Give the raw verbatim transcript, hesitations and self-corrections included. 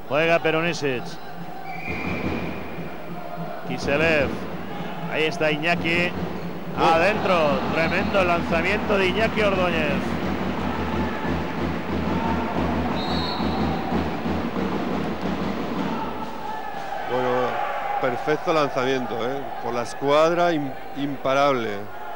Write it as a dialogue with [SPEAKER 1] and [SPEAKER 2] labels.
[SPEAKER 1] Juega Perunisic. Kiselev. Ahí está Iñaki. Adentro. Tremendo lanzamiento de Iñaki Ordóñez.
[SPEAKER 2] Bueno, perfecto lanzamiento, ¿eh? Por la escuadra, im imparable.